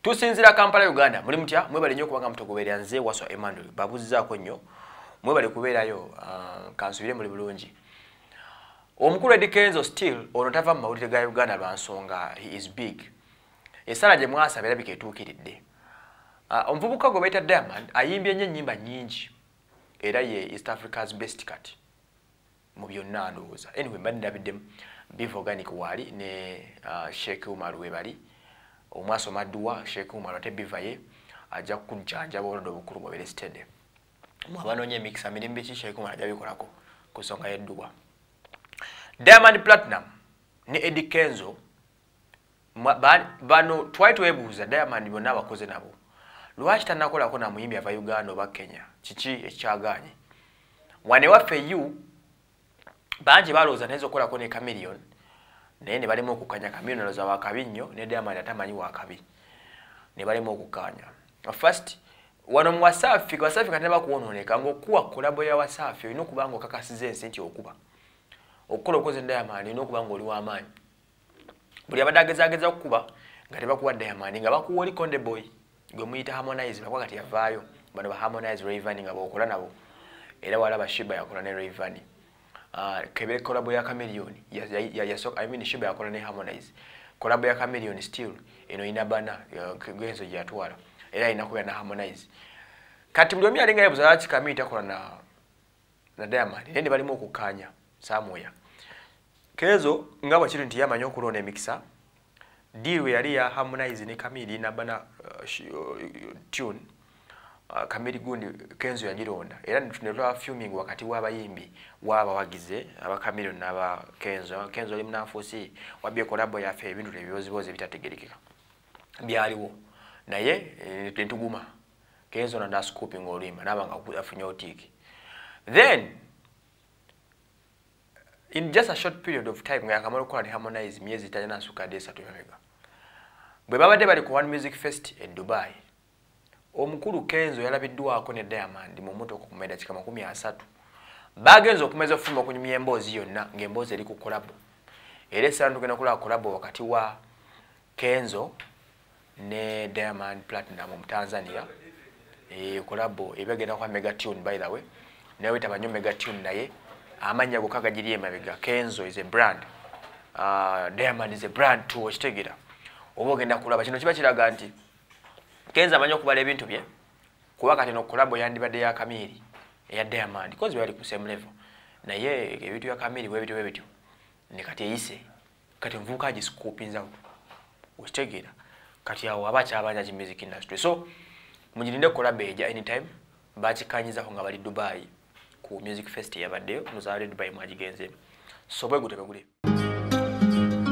Tusinzira Kampala Uganda muri mutya mwebale nnyo kubanga mutogoberera nze Waswa Emmanuel babuzzaako nnyo mwebale kubeerayo kansubire muri bulungi. Omukulu Eddie Kenzo still ono tava mu mawulire ga Uganda lwa nsonga he is big. Esala gye mwasaba erabika etuukiridde. Omuvubuka gwe bayita Diamond ayimbye nnyo ennyimba nnyingi era ye East Africa's best cut mu byonna ndowooza. Anyway mbadde ndabiddemu Beef Organic waali ne Sheikh Umar we bali omwaso maduwa Sheikh Umar ate bivaye ajja kujjanja bolodo bukuru mu belestede. Mwabanonye mix amirimbe ki Sheikh Umar ajja bikolako ku nsonga y'edduwa. Diamond Platinum ne Eddie Kenzo bano twetwebuuza Diamond bonna abakoze nabo. Lwaki tannakolako na muyimbi ava Uganda oba Kenya? Kiki ekyagaanye? Wane waffe you bangi balowooza naye okolako ne Chameleone naye ne balema okukanya Chameleone alowooza wakabi nnyo ne Diamond atamanyi wakabi ne balema okukanya. First wano mu Wasafi kati bakuwonooneka ng'okuwa kolabo ya Wasafi olina okuba ng'okakasiza ensi nti okuba okukola okoze Diamond olina okuba ng'oli w'amaanyi. Buli abadde agezaageza okukuba nga tebakuwa Diamond nga bakuwa oli Konde Boy gwe muyita Harmonize bakuwa kati yavaayo bano ba Harmonize Rayvanny nga bookola nabo era walaba Shiba yakola ne Rayvanny. Kebere kolabo ya Chameleone I mean Shiba yakola ne Harmonize. Kolabo ya Chameleone still eno inabana Genzo yatwala era inakuya na Harmonize. Kati buli omu alinga yabuza laki Chameleone takola na Diamond nende balimo okukanya samoya. Kenzo ngabo kiri nti yamanyi okulona emikisa deal yali ya Harmonize ne Chameleone inabana tune Kamili gundi Kenzo yagironda era ntunelwa filming wakati w'abayimbi w'abawagize aba Chameleone n'aba Kenzo ali munafusi wabye kolabo ya fe ebintu ebibozibozi bitategerekeka byaliwo naye tentuguma Kenzo na scooping olimba nabanga afunye otiki. Then in just a short period of time ngakamalo kola ne Harmonize myezi tajana suka desa tuyamega bwe babadde bali ku One Music Fest in Dubai. Omukulu Kenzo yalabiddwako ne Diamond mu motoka ku medakika 30 bagenza okumeza ofuluma okunyumya emboozi yonna ng'emboozi eri ku kolabo era essala tugenda kulaba kolabo wakati wa Kenzo ne Diamond Platinum mu Tanzania kolabo ebagenda kwa Mega Tune by the way nawe tabanyo Mega Tune naye amanya gokaga giri emabega. Kenzo is a brand Diamond is a brand too okitegera oba ogenda kulaba kino kiba kiraga nti Kenzo amanyi okubala ebintu bye kuba kati no kolabo yandibadde ya Chameleone eya Diamond because bali ku same level naye ebintu ya Chameleone bwe bityo ne kati eyise kati mvuka agi scoopinza okitegera kati awo abacha abanya ki music industry. So mujirinde kolabo eja anytime bakikanyiza ko nga bali Dubai ku Music Fest yabaddeyo muzale Dubai mwagigenze so bwe gutebe gule.